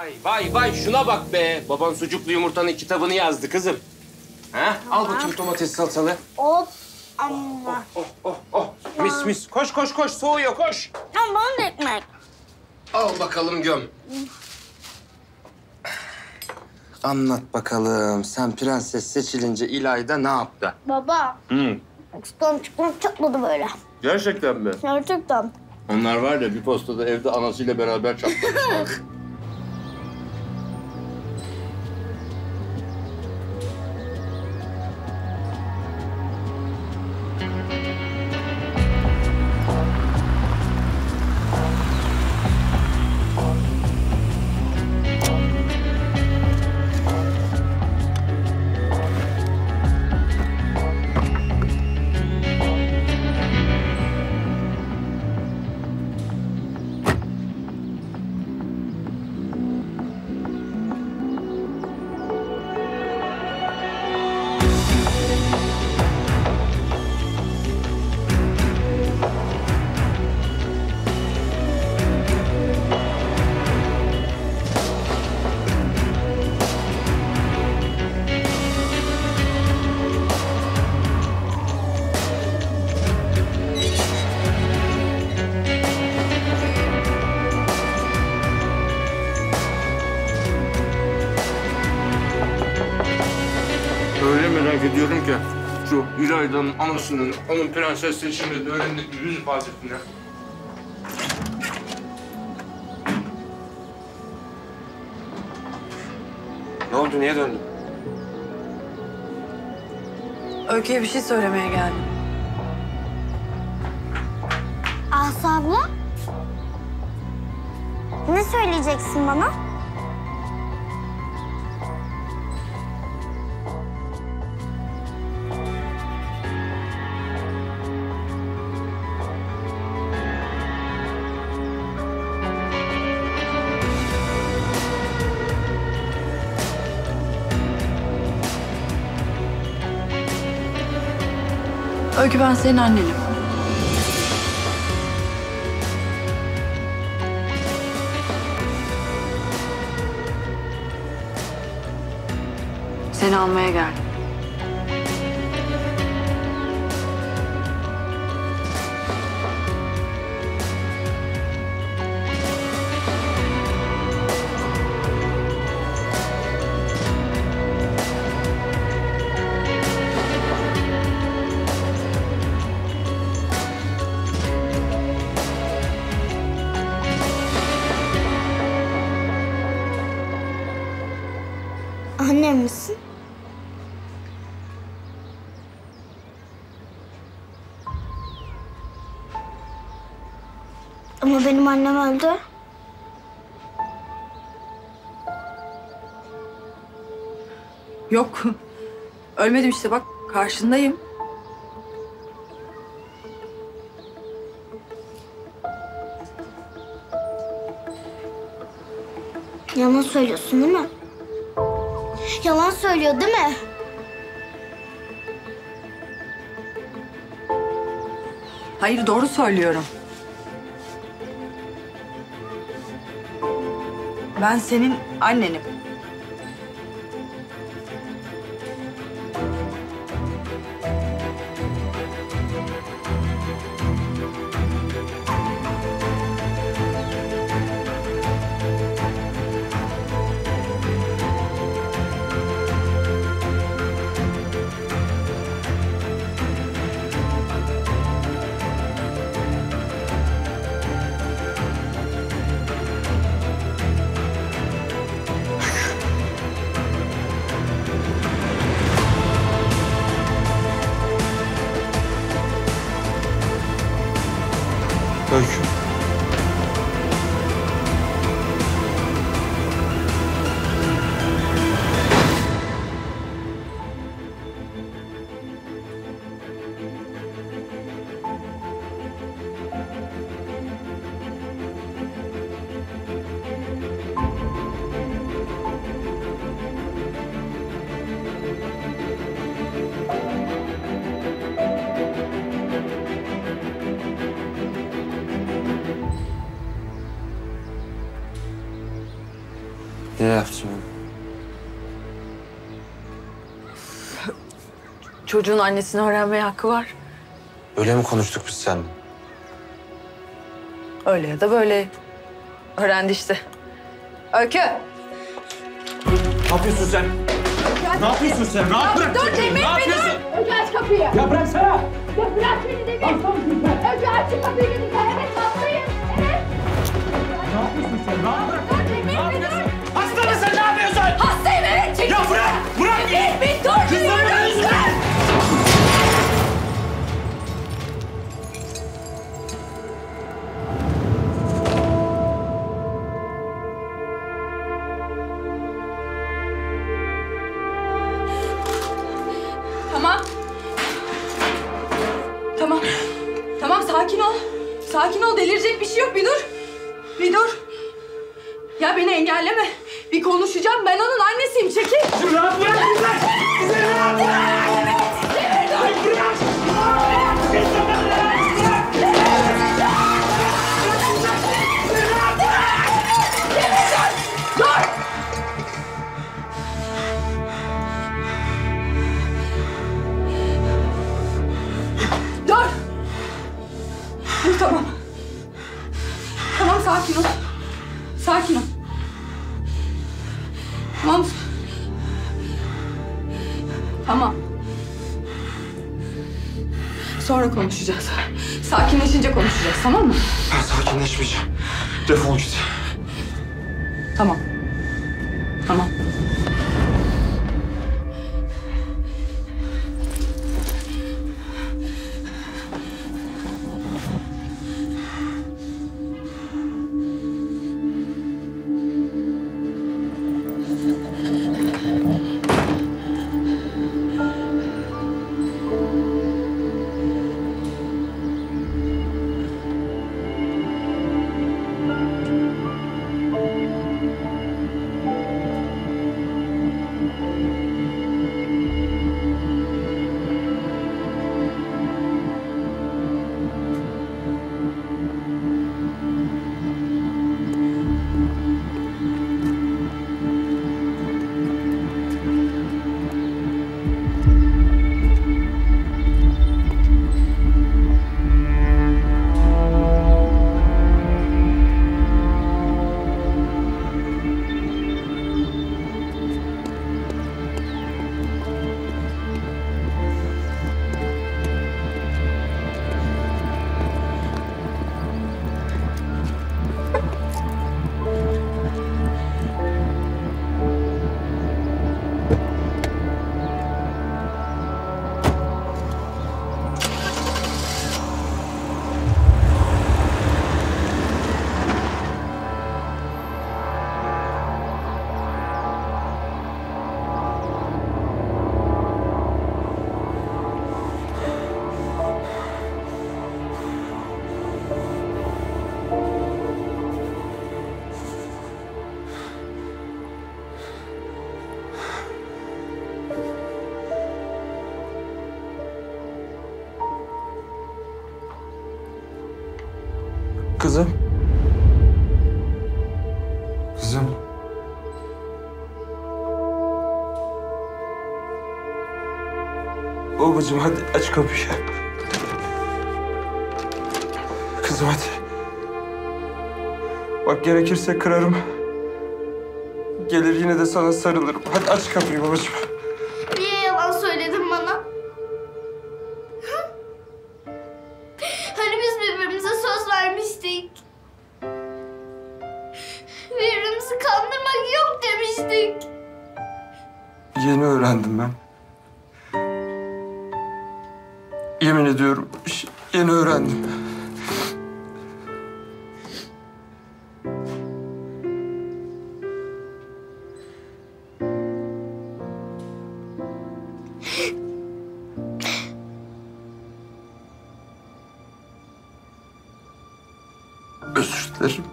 Vay vay şuna bak be. Baban sucuklu yumurtanın kitabını yazdı kızım. Ha? Al bakayım domates salatalı. Hop. Amma. Oh. Mis mis. Koş soğuyor koş. Ama bana da ekmek. Al bakalım göm. Anlat bakalım. Sen prenses seçilince İlayda ne yaptı? Baba. Çıkmak çatladı böyle. Gerçekten mi? Gerçekten. Onlar var ya bir postada evde anasıyla beraber çatlamışlar. Öyle merak ediyorum ki şu İlayda'nın anasının onun prenses seçiminde öğrendik yüz ifadesini. Ne oldu? Niye döndün? Öykü'ye bir şey söylemeye geldim. Aslı abla. Ne söyleyeceksin bana? Öykü, ben senin annenim. Seni almaya geldim. Annem misin? Ama benim annem öldü. Yok. Ölmedim işte, bak karşındayım. Yalan söylüyorsun değil mi? Yalan söylüyor değil mi? Hayır, doğru söylüyorum. Ben senin annenim. Ne yaptın oğlum? Çocuğun annesini öğrenmeye hakkı var. Öyle mi konuştuk biz seninle? Öyle ya da böyle. Öğrendi işte. Öykü. Ne yapıyorsun sen? Ne yapıyorsun sen? Rahat bırak çocuğu. Ne yapıyorsun? Öykü aç kapıyı. Ya bıraksana. Ya bırak beni Demir. Öykü aç şu kapıyı dedim. Evet hastayım. Evet. Ne yapıyorsun sen? Rahat bırak. Dur Demir bir dur. Hasta mısın? Ne yapıyorsun? Hastayım evet çekil. Ya bırak! Bırak! Demir bir dur diyorum. Tamam. Tamam. Tamam sakin ol. Sakin ol, delirecek bir şey yok. Bir dur. Bir dur. Ya beni engelleme. Bir konuşacağım. Ben onun annesiyim. Çekil. Rahat bırak güzel! Güzel rahat bırak! Ay bırak! Dur. Dur tamam. Tamam sakin ol. Sakin ol. Tamam. Tamam. Sonra konuşacağız. Sakinleşince konuşacağız, tamam mı? Ben sakinleşmeyeceğim. Defol git. Tamam. Tamam. Kızım. Kızım. Babacığım hadi aç kapıyı. Kızım hadi. Bak gerekirse kırarım. Gelir yine de sana sarılırım. Hadi aç kapıyı babacığım. Niye yalan söyledin bana? Hani biz birbirimize söz vermiştik. Birbirimizi kandırmak yok demiştik. Yeni öğrendim ben. Yemin ediyorum yeni öğrendim. Özür dilerim.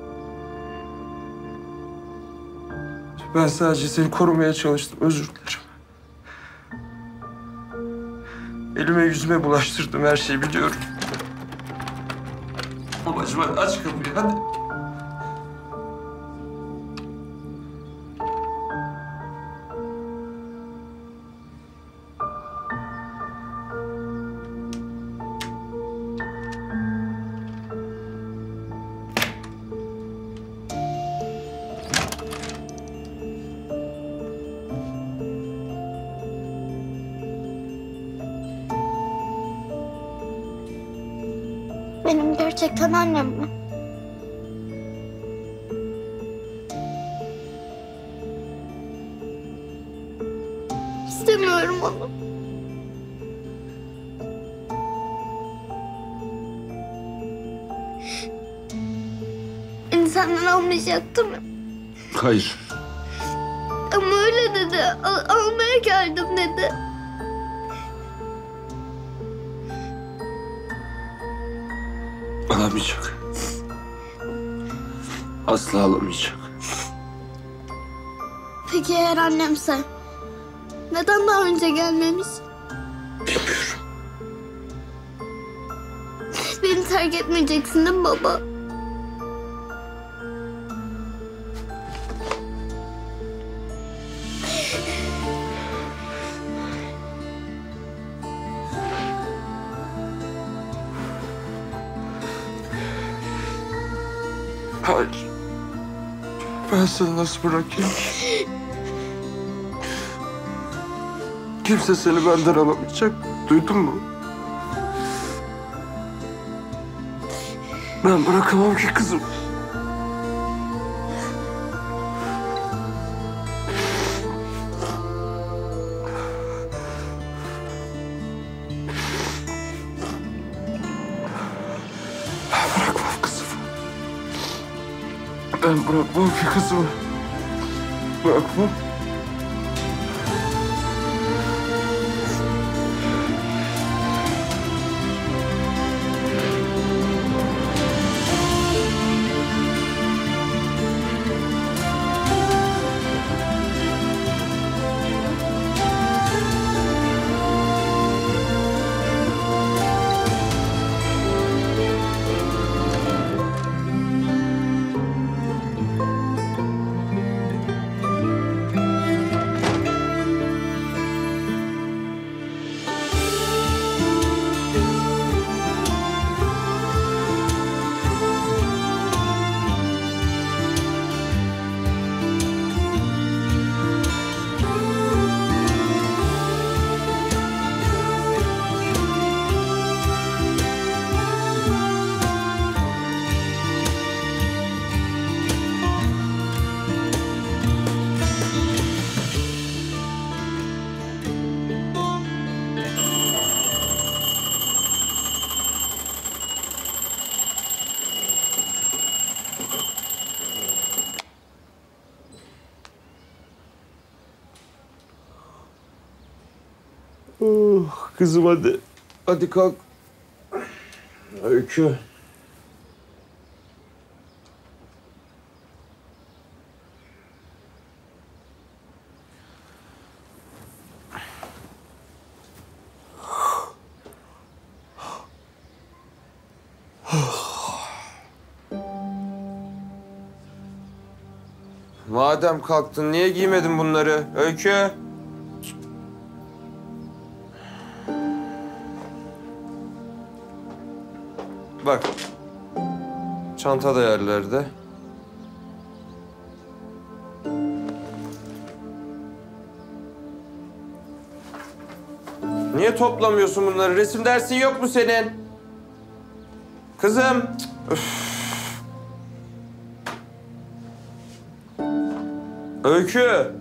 Ben sadece seni korumaya çalıştım. Özür dilerim. Elime yüzüme bulaştırdım her şeyi biliyorum. Babacığım hadi aç kapıyı hadi. benim gerçekten annem mi? İstemiyorum onu. Beni senden almayacaktı mı? Hayır. Ama öyle dedi. Almaya geldim dedi. Alamayacak. Asla alamayacak. Peki eğer annemse? Neden daha önce gelmemiş? Bilmiyorum. Beni terk etmeyeceksin değil mi baba? Hayır. Ben seni nasıl bırakayım? Kimse seni benden alamayacak. Duydun mu? Ben bırakamam ki kızım. Ben bırakmam kızımı. Ben bırakmam ki kızımı. Bırakmam. Kızım hadi. Hadi kalk. Öykü. Madem kalktın niye giymedin bunları? Öykü. Bak. Çanta da yerlerde. Niye toplamıyorsun bunları? Resim dersin yok mu senin? Kızım. Üf. Öykü.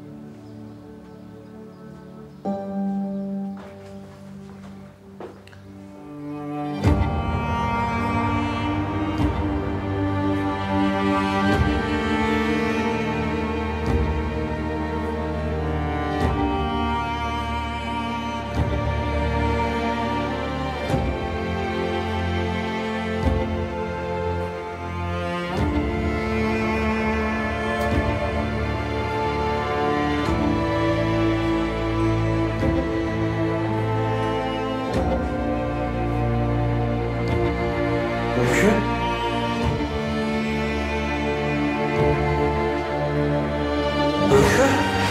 Öykü. Öykü.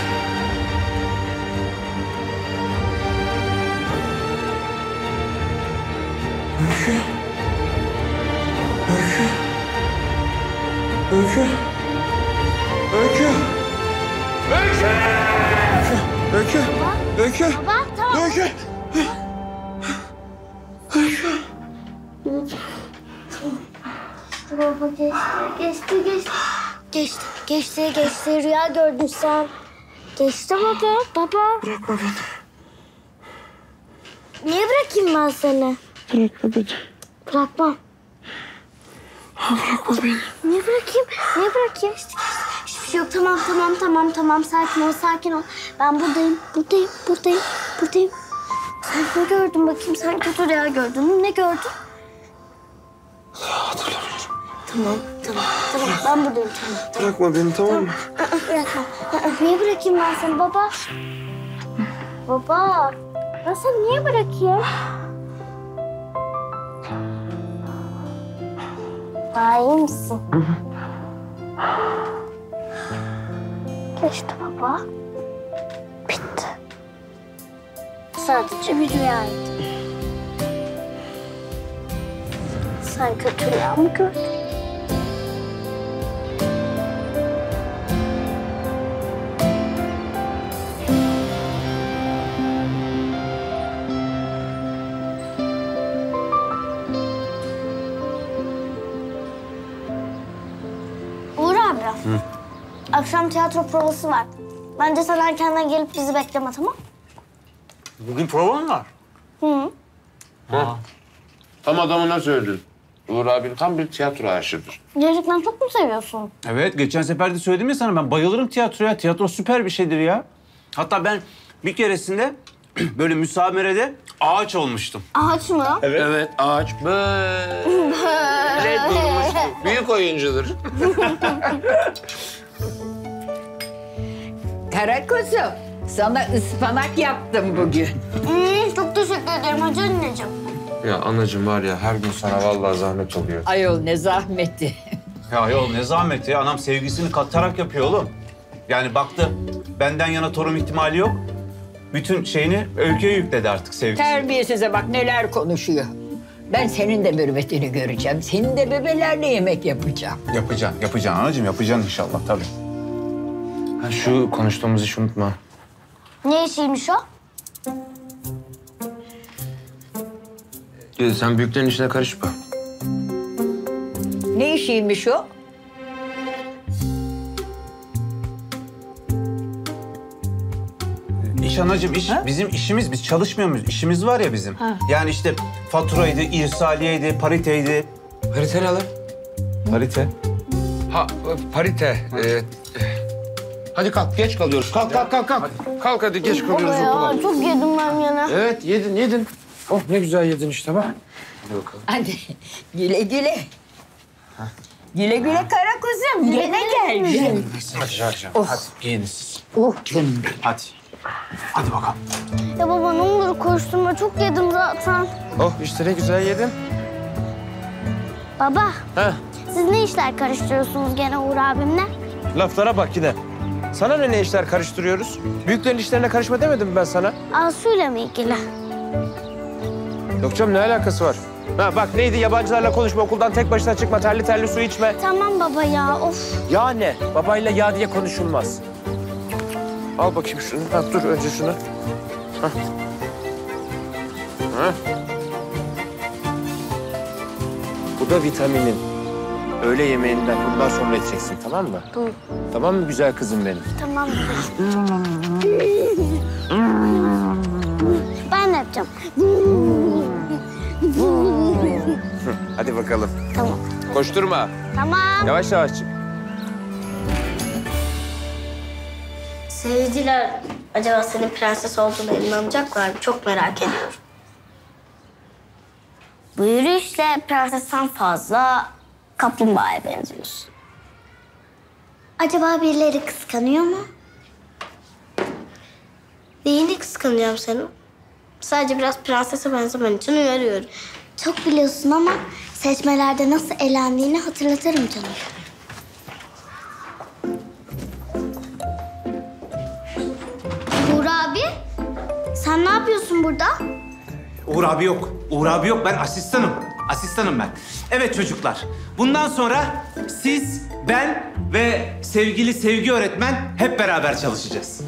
Öykü. Öykü. Öykü. Öykü. Öykü. Öykü. Öykü. Baba tamam. Öykü. Öykü. baba geçti. Rüya gördün sen. Geçti baba. Bırakma beni. Niye bırakayım ben seni? Bırakma beni. Bırakmam. Bırakma beni. Niye bırakayım? Geçti. Hiçbir şey yok. Tamam. Sakin ol. Ben buradayım. Sen ne gördün bakayım? Sen kötü rüya gördün mü? Ne gördün? Hatırlamıyorum. Tamam. Ben buradayım, tamam. Bırakma beni, tamam mı? Bırakma. Niye bırakayım ben seni baba? Baba. Ben seni niye bırakayım? Daha iyi misin? Geçti baba. Bitti. Sadece bir rüyaydı. Sen kötü rüya mı gördün? Uğur abi. Akşam tiyatro provası var. Bence sen erkenden gelip bizi bekleme, tamam? Bugün prova mı var? Hı. Tam adamına söyledin. Uğur abin tam bir tiyatro aşığıdır. Gerçekten çok mu seviyorsun? Evet, geçen sefer de söyledim ya sana, ben bayılırım tiyatroya. Tiyatro süper bir şeydir ya. Hatta ben bir keresinde böyle müsamerede ağaç olmuştum. Ağaç mı? Evet ağaç böyle durmuş. Büyük oyuncudur. Karakuzum, sana ıspanak yaptım bugün. Çok teşekkür ederim hacı anneciğim. Ya anacığım var ya, her gün sana vallahi zahmet oluyor. Ayol ne zahmeti. Ya yol ne zahmet ya, anam sevgisini katarak yapıyor oğlum. Yani baktı, benden yana torun ihtimali yok. Bütün şeyini Öykü'ye yükledi artık sevgisini. Terbiyesize bak neler konuşuyor. Ben senin de mürüvvetini göreceğim. Senin de bebelerle yemek yapacağım. Yapacaksın anacığım, yapacaksın inşallah tabii. Ha, şu konuştuğumuz işi unutma. Ne işiymiş o? Sen büyüklerin işine karışma. Ne işiymiş o? İş anacığım, iş. Bizim işimiz, biz çalışmıyor muyuz? İşimiz var ya bizim. Yani işte faturaydı, irsaliyeydi, pariteydi. Parite ne lan? Parite. Ha, parite. Hadi kalk geç kalıyoruz. Kalk. Kalk hadi, geç kalıyoruz Baba okula. ya çok yedim ben yine. Evet, yedin. Oh, ne güzel yedin işte bak. Hadi bakalım. Hadi güle güle. Güle güle Karakuzum. Gene gel. Hadi giyiniz. Oh canım benim. Hadi. Hadi bakalım. Ya baba ne olur koşturma, çok yedim zaten. Oh, işte ne güzel yedin. Baba, Ha, siz ne işler karıştırıyorsunuz gene Uğur abimle? Laflara bak yine. Sana ne işler karıştırıyoruz? Büyüklerin işlerine karışma demedim mi ben sana? Asu'yla mı ilgili? Yok canım, ne alakası var? Ha bak neydi, yabancılarla konuşma, okuldan tek başına çıkma, terli su içme. Tamam baba ya, of. Ya ne? Babayla ya diye konuşulmaz. Al bakayım şunu. Ha, dur önce şunu. Ha. Ha. Bu da vitaminin. Öğle yemeğinden bundan sonra içeceksin, tamam mı? Tamam. Tamam mı güzel kızım benim? Tamam. Ben de yapacağım. Hadi bakalım. Tamam. Koşturma. Tamam. Yavaş yavaş çık. Seyirciler acaba senin prenses olduğuna inanacaklar mı? Çok merak ediyorum. Bu yürüyüşle prensesten fazla kaplumbağaya benziyorsun. Acaba birileri kıskanıyor mu? Neyini kıskanacağım senin? Sadece biraz prensese benzemen için uyarıyorum. Çok biliyorsun ama seçmelerde nasıl elendiğini hatırlatırım canım. Uğur abi, sen ne yapıyorsun burada? Uğur abi yok. Uğur abi yok. Ben asistanım. Asistanım ben. Evet çocuklar. Bundan sonra siz, ben ve sevgili Sevgi öğretmen hep beraber çalışacağız.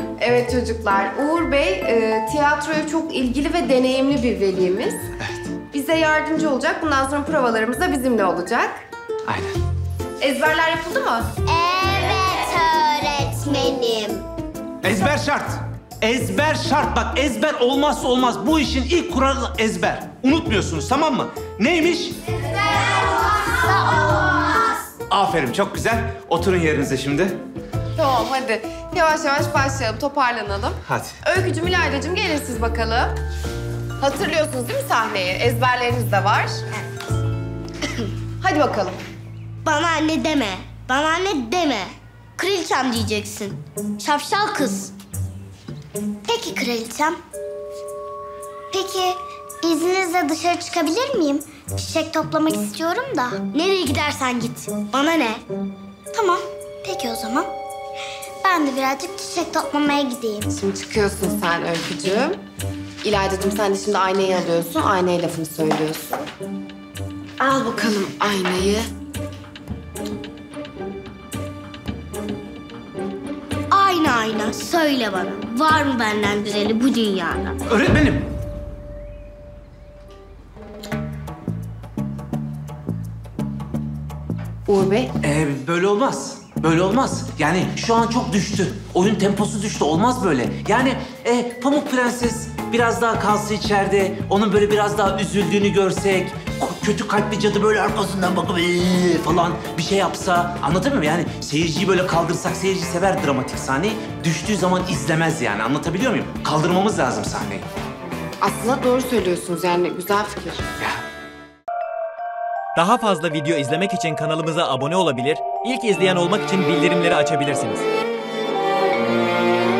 Evet çocuklar, Uğur Bey tiyatroya çok ilgili ve deneyimli bir velimiz. Bize yardımcı olacak. Bundan sonra provalarımız da bizimle olacak. Aynen. Ezberler yapıldı mı? Evet öğretmenim. Ezber şart. Ezber şart. Bak ezber olmazsa olmaz. Bu işin ilk kuralı ezber. Unutmuyorsunuz, tamam mı? Neymiş? Aferin, çok güzel. Oturun yerinize şimdi. Tamam hadi. Yavaş yavaş başlayalım. Toparlanalım. Hadi. Öykücüm, İlaydacığım gelin siz bakalım. Hatırlıyorsunuz değil mi sahneyi? Ezberleriniz de var. Hadi bakalım. Bana anne deme. Bana anne deme. Kraliçem diyeceksin. Şapşal kız. Peki kraliçem. Peki izninizle dışarı çıkabilir miyim? Çiçek toplamak istiyorum da. Nereye gidersen git. Bana ne? Tamam. Peki o zaman. Ben de birazcık çiçek toplamaya gideyim. Şimdi çıkıyorsun sen Öykücüğüm. İlaydacığım sen de şimdi aynayı alıyorsun. Aynaya lafını söylüyorsun. Al bakalım aynayı. Ayna söyle bana. Var mı benden güzeli bu dünyada? Öğretmenim. Uğur Bey. Böyle olmaz. Böyle olmaz. Yani şu an çok düştü. Oyun temposu düştü. Olmaz böyle. Yani Pamuk Prenses biraz daha kalsa içeride, onun böyle biraz daha üzüldüğünü görsek, kötü kalpli cadı böyle arkasından bakıp falan bir şey yapsa, anlatabiliyor muyum? Yani seyirciyi böyle kaldırsak, seyirci sever dramatik sahneyi. Düştüğü zaman izlemez yani. Anlatabiliyor muyum? Kaldırmamız lazım sahneyi. Aslında doğru söylüyorsunuz yani güzel fikir. Daha fazla video izlemek için kanalımıza abone olabilir, ilk izleyen olmak için bildirimleri açabilirsiniz.